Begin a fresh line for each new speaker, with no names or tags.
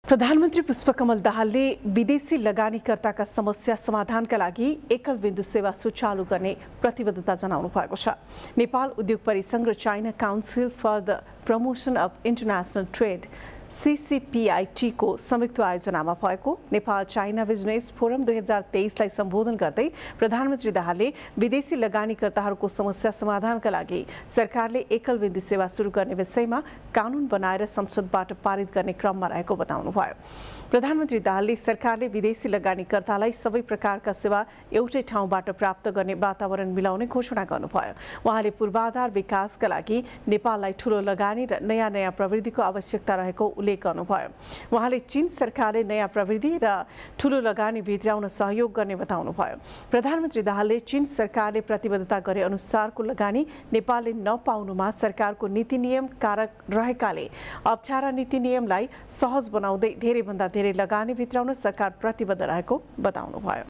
प्रधानमन्त्री पुष्पकमल दाहालले विदेशी लगानीकर्ताका समस्या समाधानका लागि एकल बिन्दु सेवा सुचालु गर्ने प्रतिबद्धता जनाउनु भएको छ। नेपाल उद्योग परिसंघ र China council for the promotion of international trade CCPIT को संयुक्त आयोजनामा भएको नेपाल चाइना बिजनेस फोरम 2023 लाई सम्बोधन गर्दै प्रधानमन्त्री दाहालले विदेशी लगानीकर्ताहरूको समस्या समाधानका लागि सरकारले एकल बिन्दु सेवा सुरु गर्ने विषयमा कानून बनाएर संसदबाट पारित गर्ने क्रममा रहेको बताउनुभयो। प्रधानमन्त्री दाहालले सरकारले विदेशी लगानीकर्तालाई सबै प्रकारका सेवा एउटै ठाउँबाट प्राप्त गर्ने वातावरण मिलाउने घोषणा गर्नुभयो। उहाँले पूर्वाधार विकासका लागि नेपाललाई ठूलो लगानी र नयाँ प्रविधिको आवश्यकता रहेको उल्लेख गर्नुभयो। उहाँले चीन सरकारले नयाँ प्रविधि र ठूलो लगानी भित्राउन सहयोग गर्ने बताउनुभयो। प्रधानमन्त्री दाहालले चीन सरकारले प्रतिबद्धता गरे अनुसारको लगानी नेपालले नपाउनुमा सरकारको नीति नियम कारक रहेकाले अप्ठ्यारा नीति नियमलाई सहज बनाउँदै धेरै भन्दा धेरै लगानी भित्राउन सरकार प्रतिबद्ध रहेको बताउनुभयो।